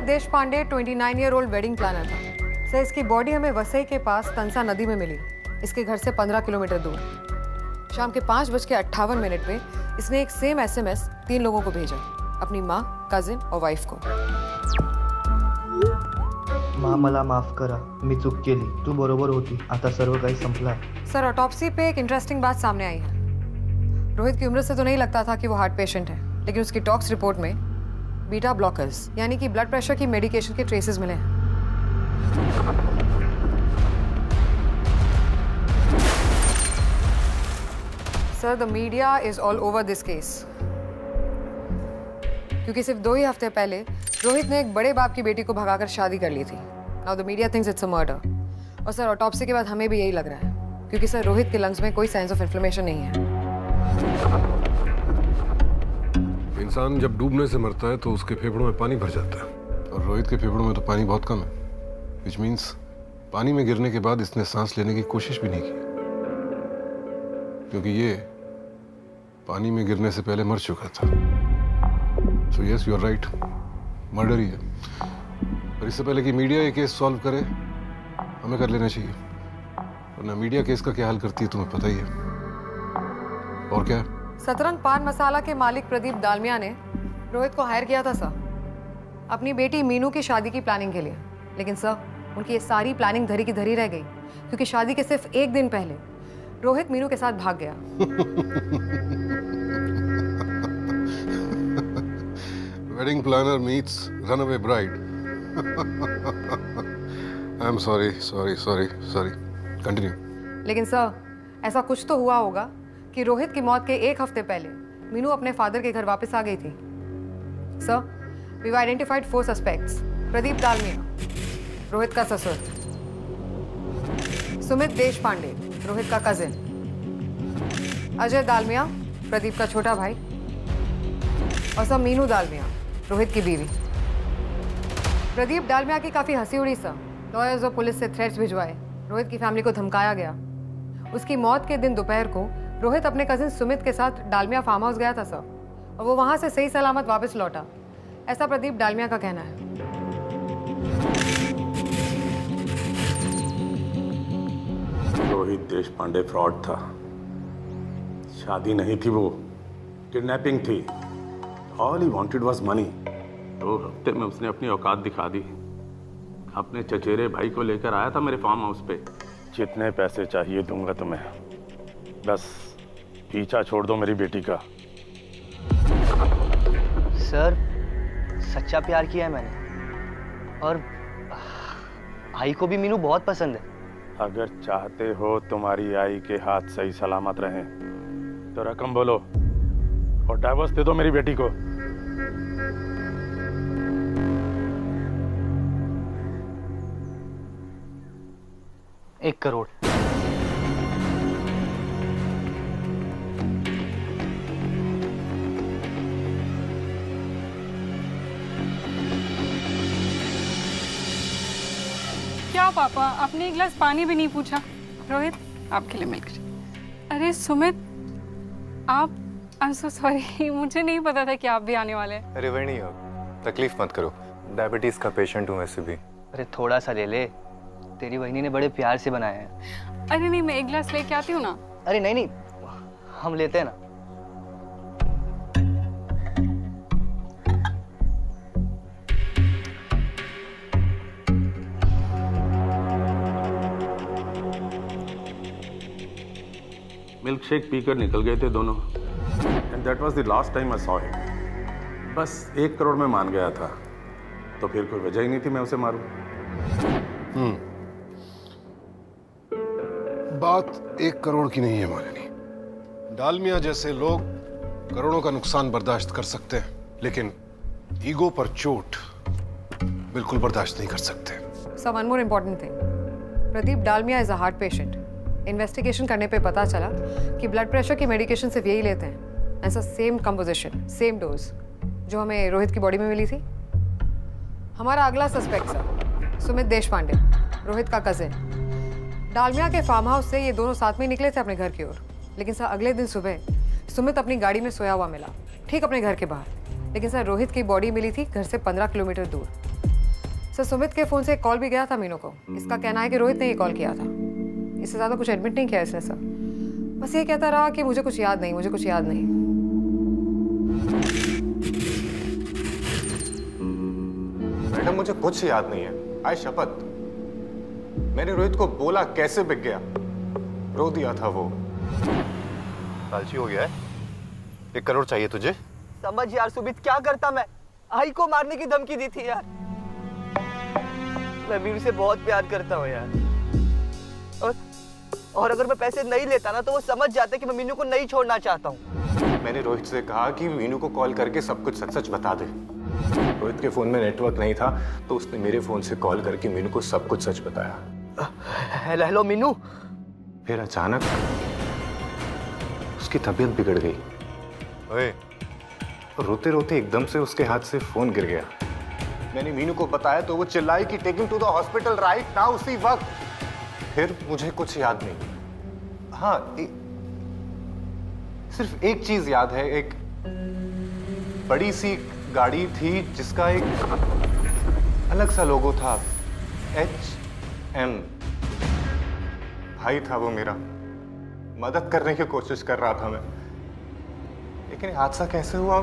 देश Pandey 29 year old wedding planner था। Sir, इसकी बॉडी हमें वसई के पास तंसा नदी में मिली, इसके घर से 15 किलोमीटर दूर। शाम के 5:58 पे इसने एक सेम SMS 3 लोगों को भेजा, अपनी माँ, कजिन और वाइफ को। माँ, मला माफ करा, मी चूक केली, तू बरोबर होती, आता सर्व काही संपला। सर, ऑटोप्सी पे एक इंटरेस्टिंग बात सामने आई है। रोहित की उम्र से तो नहीं लगता था कि वो हार्ट पेशेंट है, लेकिन उसकी टॉक्स रिपोर्ट में बीटा ब्लॉकर्स यानी कि ब्लड प्रेशर की मेडिकेशन के ट्रेसेस मिले हैं। Sir, the media is all over this case, क्योंकि सिर्फ 2 ही हफ्ते पहले रोहित ने एक बड़े बाप की बेटी को भगाकर शादी कर ली थी। Now the media thinks it's a murder. और सर, ऑटोप्सी के बाद हमें भी यही लग रहा है, क्योंकि सर रोहित के लंग्स में कोई साइंस ऑफ इन्फ्लेमेशन नहीं है। इंसान जब डूबने से मरता है तो उसके फेफड़ों में पानी भर जाता है, और रोहित के फेफड़ों में तो पानी बहुत कम है, विच मीन्स पानी में गिरने के बाद इसने सांस लेने की कोशिश भी नहीं की, क्योंकि ये पानी में गिरने से पहले मर चुका था। So yes, you are right, murder ही है। और इससे पहले कि मीडिया ये केस सॉल्व करे, हमें कर लेना चाहिए, वरना मीडिया केस का क्या हाल करती है तुम्हें पता ही है। और क्या है? सतरंग पान मसाला के मालिक प्रदीप दालमिया ने रोहित को हायर किया था सर, अपनी बेटी मीनू की शादी की प्लानिंग के लिए। लेकिन सर, उनकी ये सारी प्लानिंग धरी की धरी रह गई, क्योंकि शादी के सिर्फ 1 दिन पहले रोहित मीनू के साथ भाग गया। Wedding planner meets runaway bride. I am sorry, continue. लेकिन सर, ऐसा कुछ तो हुआ होगा कि रोहित की मौत के 1 हफ्ते पहले मीनू अपने फादर के घर वापस आ गई थी। Sir, we have identified 4 suspects. Pradeep Dalmia, Rohit का ससुर; सुमित देश पांडे, रोहित का कजिन; अजय दालमिया, प्रदीप का छोटा भाई; और सर मीनू दालमिया, रोहित की बीवी। प्रदीप दालमिया की काफी हंसी उड़ी सर। लॉयर्स और पुलिस से थ्रेट्स भिजवाए, रोहित की फैमिली को धमकाया गया। उसकी मौत के दिन दोपहर को रोहित अपने कजिन सुमित के साथ डालमिया फार्म हाउस गया था सर, और वो वहां से सही सलामत वापस लौटा, ऐसा प्रदीप डालमिया का कहना है। रोहित देश पांडे फ्रॉड था, शादी नहीं थी, वो किडनैपिंग थी। All he wanted was money. 2 हफ्ते में उसने अपनी औकात दिखा दी। अपने चचेरे भाई को लेकर आया था मेरे फार्म हाउस पे। जितने पैसे चाहिए दूंगा तुम्हें, बस पीछा छोड़ दो मेरी बेटी का। सर, सच्चा प्यार किया है मैंने, और आई को भी मीनू बहुत पसंद है। अगर चाहते हो तुम्हारी आई के हाथ सही सलामत रहें तो रकम बोलो और डाइवोर्स दे दो मेरी बेटी को। 1 करोड़। क्या पापा, आपने 1 गिलास पानी भी नहीं पूछा? रोहित, आपके लिए मिल्क। अरे सुमित, आप, आई एम सो सॉरी, मुझे नहीं पता था कि आप भी आने वाले हैं। अरे वही नहीं हो, तकलीफ मत करो, डायबिटीज का पेशेंट हूँ वैसे भी। अरे थोड़ा सा ले ले, तेरी बहनी ने बड़े प्यार से बनाया है। अरे नहीं, मैं 1 गिलास लेके आती हूँ ना। अरे नहीं नहीं, हम लेते हैं ना। मिल्क शेक पीकर निकल गए थे दोनों, and that was the last time I saw him. बस 1 करोड़ में मान गया था, तो फिर कोई वजह ही नहीं थी मैं उसे मारूं। बात 1 करोड़ की नहीं है मालिनी। डालमिया जैसे लोग करोड़ों का नुकसान बर्दाश्त कर सकते हैं, लेकिन ईगो पर चोट बिल्कुल बर्दाश्त नहीं कर सकते। Sir, one more important thing, Pradeep Dalmia is a heart patient. Investigation करने पे पता चला कि ब्लड प्रेशर की मेडिकेशन सिर्फ यही लेते हैं, ऐसा सेम कंपोजिशन, सेम डोज जो हमें रोहित की बॉडी में मिली थी। हमारा अगला सस्पेक्ट सर, सुमित देश पांडे, रोहित का कजिन। डालमिया के फार्म हाउस से ये दोनों साथ में निकले थे अपने घर की ओर, लेकिन सर अगले दिन सुबह सुमित अपनी गाड़ी में सोया हुआ मिला, ठीक अपने घर के बाहर। लेकिन सर रोहित की बॉडी मिली थी घर से 15 किलोमीटर दूर। सर सुमित के फ़ोन से एक कॉल भी गया था मीनू को। इसका कहना है कि रोहित ने ये कॉल किया था। इससे ज़्यादा कुछ एडमिट नहीं किया इसने सर। बस ये कहता रहा कि मुझे कुछ याद नहीं, मुझे कुछ याद नहीं। मैडम मुझे कुछ याद नहीं है, आई शपथ। मैंने रोहित को बोला कैसे बिक गया, रो दिया था वो। लालची हो गया है। 1 करोड़ चाहिए तुझे? समझ यार सुमित, क्या करता मैं? आई को मारने की धमकी दी थी यार। मैं मीनू से बहुत प्यार करता हूँ यार। और अगर मैं पैसे नहीं लेता ना तो वो समझ जाते कि मैं मीनू को नहीं छोड़ना चाहता हूँ। मैंने रोहित से कहा कि मीनू को कॉल करके सब कुछ सच सच बता दे। रोहित के फोन में नेटवर्क नहीं था तो उसने मेरे फोन से कॉल करके मीनू को सब कुछ सच बताया। हेलो मीनू। फिर अचानक उसकी तबीयत बिगड़ गई। ओए, रोते रोते एकदम से उसके हाथ से फोन गिर गया। मैंने मीनू को बताया तो वो चिल्लाई कि take him to the hospital right now, उसी वक्त। फिर मुझे कुछ याद नहीं। हाँ, सिर्फ एक चीज याद है, एक बड़ी सी गाड़ी थी जिसका एक अलग सा लोगो था, HM। भाई था वो मेरा, मदद करने की कोशिश कर रहा था मैं, लेकिन हादसा कैसे हुआ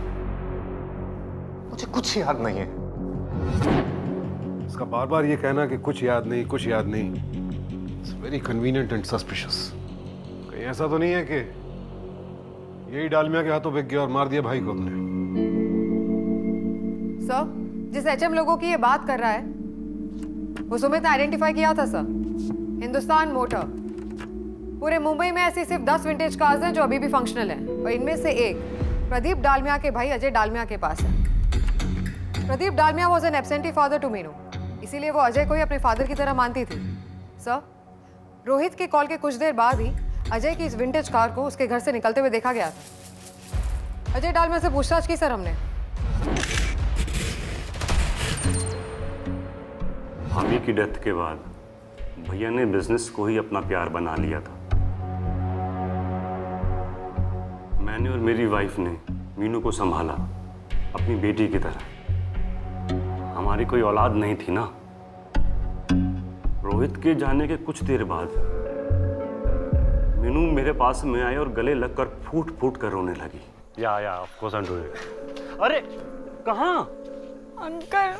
मुझे कुछ याद नहीं है। इसका बार बार ये कहना कि कुछ याद नहीं, कुछ याद नहीं, it's very convenient and suspicious. कहीं ऐसा तो नहीं है कि यही डालमिया के हाथों बिक गया और मार दिया भाई को अपने? सर, जिस HM लोगों की ये बात कर रहा है वो सुमित ने आइडेंटिफाई किया था सर। हिंदुस्तान मोटर। पूरे मुंबई में ऐसी सिर्फ 10 विंटेज कार्स हैं जो अभी भी फंक्शनल हैं, और इनमें से एक प्रदीप डालमिया के भाई अजय डालमिया के पास है। Pradeep Dalmia was an absentee father to Meenu, इसीलिए वो अजय को ही अपने फादर की तरह मानती थी। सर, रोहित के कॉल के कुछ देर बाद ही अजय की इस विंटेज कार को उसके घर से निकलते हुए देखा गया था। अजय डालमिया से पूछताछ की सर हमने। भाभी की डेथ के बाद भैया ने बिजनेस को ही अपना प्यार बना लिया था। मैंने और मेरी वाइफ ने मीनू को संभाला अपनी बेटी की तरह। हमारी कोई औलाद नहीं थी ना। रोहित के जाने के कुछ देर बाद मीनू मेरे पास में आई और गले लगकर फूट फूट कर रोने लगी। Yeah of course I do it. अरे कहाँ? अंकल।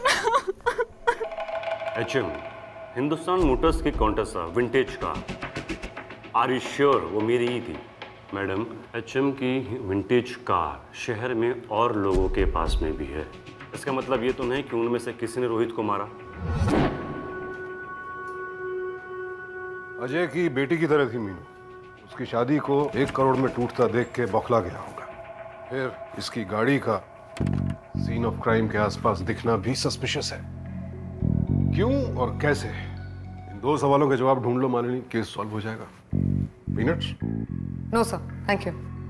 HM, हिंदुस्तान मोटर्स की Contessa vintage car. Are you sure वो मेरी ही थी? मैडम, HM की विंटेज कार शहर में और लोगों के पास में भी है। इसका मतलब ये तो नहीं कि उनमें से किसी ने रोहित को मारा। अजय की बेटी की तरह थी मीनू। उसकी शादी को 1 करोड़ में टूटता देख के बौखला गया होगा। फिर इसकी गाड़ी का सीन ऑफ क्राइम के आसपास दिखना भी सस्पिशियस है। क्यों और कैसे? इन 2 सवालों के जवाब ढूंढ लो मालिनी, केस सॉल्व हो जाएगा। Peanuts? No sir, thank you.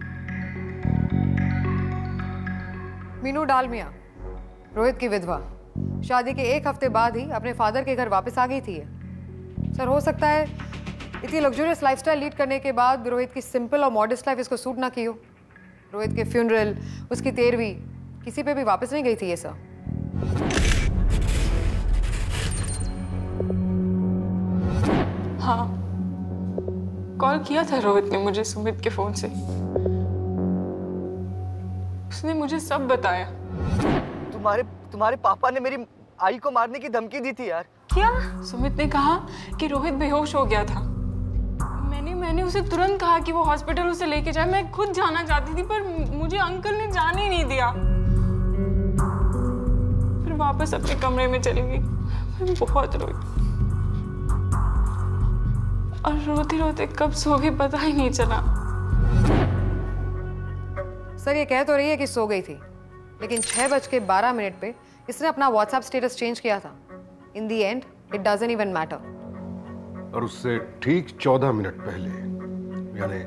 Meenu Dalmia, Rohit की विधवा, शादी के 1 हफ्ते बाद ही अपने फादर के घर वापस आ गई थी। सर, हो सकता है इतनी लग्जूरियस लाइफस्टाइल लीड करने के बाद रोहित की सिंपल और मॉडेस्ट लाइफ इसको सूट ना की हो। रोहित के फ्यूनरल, उसकी 13वीं, किसी पे भी वापस नहीं गई थी ये सर। हाँ, कॉल किया था रोहित ने मुझे सुमित के फोन से। उसने मुझे सब बताया। तुम्हारे पापा ने मेरी आई को मारने की धमकी दी थी यार। क्या? सुमित ने कहा कि रोहित बेहोश हो गया था। मैंने उसे तुरंत कहा कि वो हॉस्पिटल उसे लेके जाए। मैं खुद जाना चाहती थी पर मुझे अंकल ने जाने ही नहीं दिया। फिर वापस अपने कमरे में चली गई। मैं बहुत रोई और रोते रोते कब सो गई पता ही नहीं चला। सर, ये कह तो रही है कि सो गई थी, लेकिन 6:12 पे इसने अपना व्हाट्सएप स्टेटस चेंज किया था। In the end it doesn't even matter. और उससे ठीक 14 मिनट पहले, यानी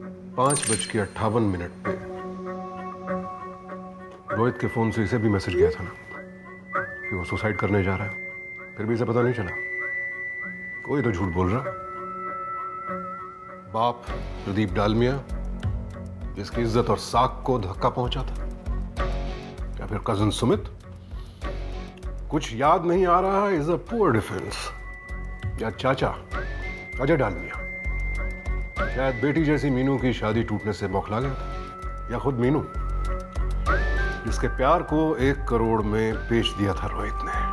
5:58 पे रोहित के फोन से इसे भी मैसेज गया था ना कि वो सुसाइड करने जा रहा है। फिर भी इसे पता नहीं चला। कोई तो झूठ बोल रहा। बाप प्रदीप डालमिया, जिसकी इज्जत और साख को धक्का पहुंचा था, या फिर कजन सुमित? कुछ याद नहीं आ रहा इज अ पुअर डिफेंस। या चाचा अजय डालमिया शायद बेटी जैसी मीनू की शादी टूटने से बौखला गया था, या खुद मीनू जिसके प्यार को 1 करोड़ में बेच दिया था रोहित ने।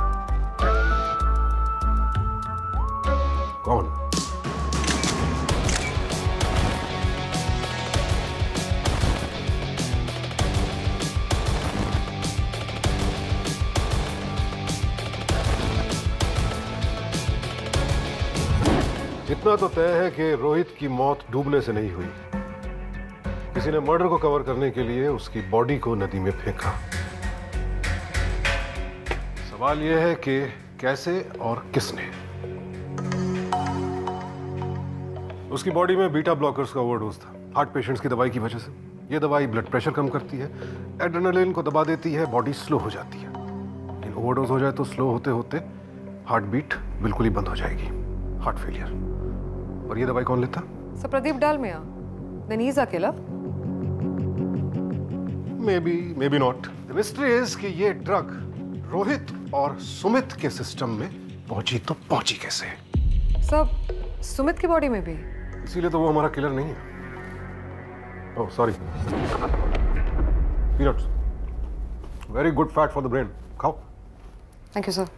कौन? इतना तो तय है कि रोहित की मौत डूबने से नहीं हुई। किसी ने मर्डर को कवर करने के लिए उसकी बॉडी को नदी में फेंका। सवाल यह है कि कैसे और किसने। उसकी बॉडी में बीटा ब्लॉकर्स का ओवरडोज था, हार्ट पेशेंट्स की दवाई की वजह से। यह दवाई ब्लड प्रेशर कम करती है, एड्रेनलिन को दबा देती है, बॉडी स्लो हो जाती है। लेकिन ओवरडोज हो जाए तो स्लो होते होते हार्ट बीट बिल्कुल ही बंद हो जाएगी, हार्ट फेलियर। और ये दवाई कौन लेता? Sir Pradeep Dalmia. Then he's a killer? Maybe not. The mystery is कि ये ड्रग रोहित और सुमित के सिस्टम में पहुंची तो पहुंची कैसे? सर सुमित की बॉडी में भी? इसीलिए तो वो हमारा किलर नहीं है। Oh sorry. Peanuts. Very good fat for the brain. खाओ। Thank you sir.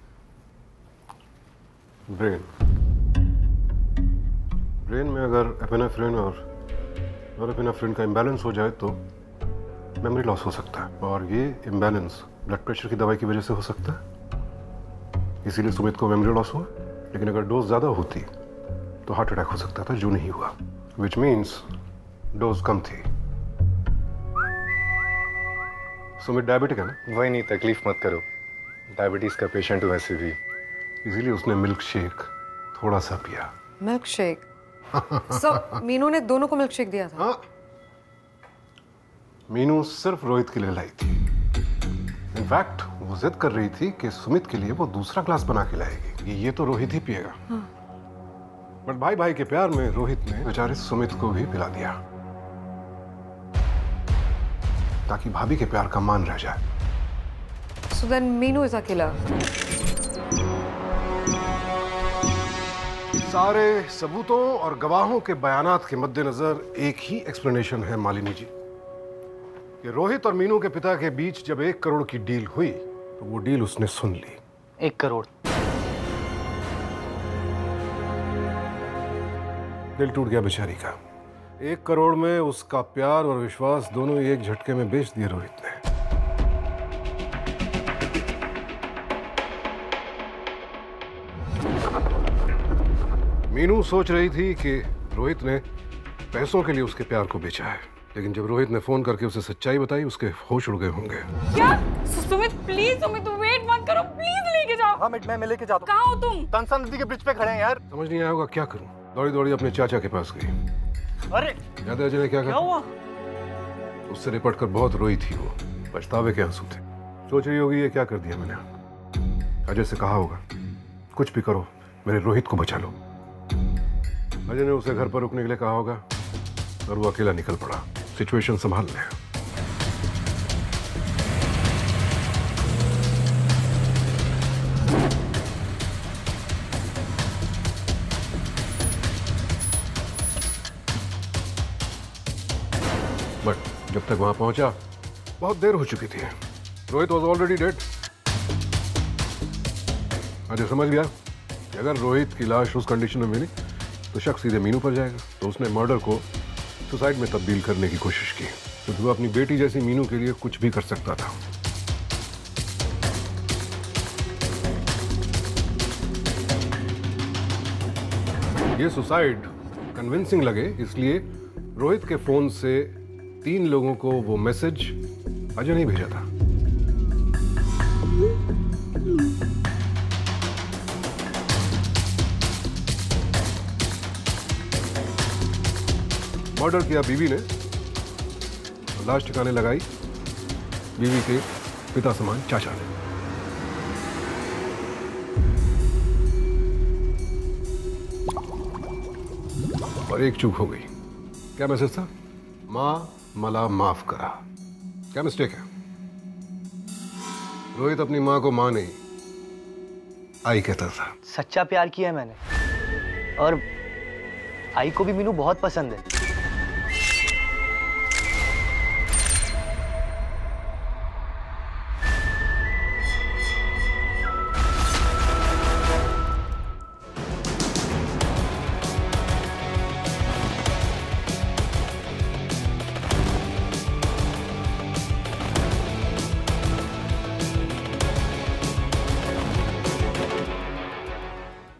ब्रेन में अगर एपिनेफ्रिन और नॉरएपिनेफ्रिन का इम्बैलेंस हो जाए तो मेमोरी लॉस हो सकता है, और ये इम्बैलेंस ब्लड प्रेशर की दवाई की वजह से हो सकता है। इसीलिए सुमित को मेमोरी लॉस हुआ। लेकिन अगर डोज ज्यादा होती तो हार्ट अटैक हो सकता था, जो नहीं हुआ, विच मीन्स डोज कम थी। सुमित डायबिटिक है ना? वही नहीं, तकलीफ मत करो, डायबिटीज का पेशेंट हूँ वैसे भी। इसीलिए उसने मिल्क शेक थोड़ा सा पिया। Milk shake? सर मीनू ने दोनों को मिल्क शेक दिया था? हाँ, मीनू सिर्फ रोहित के लिए लाई थी। इनफैक्ट वो जिद कर रही थी कि सुमित के लिए वो दूसरा ग्लास बना के लाएगी, ये तो रोहित ही पिएगा। बट भाई भाई के प्यार में रोहित ने बेचारे सुमित को भी पिला दिया, ताकि भाभी के प्यार का मान रह जाए। So then Meenu is a killer? सारे सबूतों और गवाहों के बयानात के मद्देनजर एक ही एक्सप्लेनेशन है मालिनी जी, कि रोहित और मीनू के पिता के बीच जब 1 करोड़ की डील हुई तो वो डील उसने सुन ली। 1 करोड़? दिल टूट गया बेचारी का। 1 करोड़ में उसका प्यार और विश्वास दोनों ही एक झटके में बेच दिए रोहित ने। मीनू सोच रही थी कि रोहित ने पैसों के लिए उसके प्यार को बेचा है, लेकिन जब रोहित ने फोन करके उसे सच्चाई बताई, उसके होश उड़ गए होंगे। क्या? सुमित प्लीज, सुमित वेट मत करो, प्लीज लेके जाओ। हाँ मैं लेके जाता हूँ। कहाँ हो तुम? तंसा नदी के ब्रिज पे खड़े हैं यार। समझ नहीं आया होगा क्या करूं। दौड़ी दौड़ी अपने चाचा के पास गई। अरे याद है अजय ने क्या कहा? हुआ? उससे लिपट कर बहुत रोई थी वो, पछतावे के आंसू थे। सोच रही होगी ये क्या कर दिया मैंने। अजय से कहा होगा कुछ भी करो मेरे रोहित को बचा लो। अजय ने उसे घर पर रुकने के लिए कहा होगा और वो अकेला निकल पड़ा सिचुएशन संभालने। बट जब तक वहां पहुंचा बहुत देर हो चुकी थी। Rohit was already dead. Ajay समझ गया कि अगर रोहित की लाश उस कंडीशन में मिली तो शक सीधे मीनू पर जाएगा, तो उसने मर्डर को सुसाइड में तब्दील करने की कोशिश की, क्योंकि वो अपनी बेटी जैसी मीनू के लिए कुछ भी कर सकता था। ये सुसाइड कन्विंसिंग लगे, इसलिए रोहित के फोन से 3 लोगों को वो मैसेज अजय ने भेजा था। मर्डर किया बीवी ने, लाश ठिकाने लगाई बीवी के पिता समान चाचा ने। और एक चूक हो गई। क्या मैसेज था? मां मला माफ करा। क्या मिस्टेक है? रोहित अपनी माँ को माँ नहीं, आई कहता था। सच्चा प्यार किया है मैंने, और आई को भी मीनू बहुत पसंद है।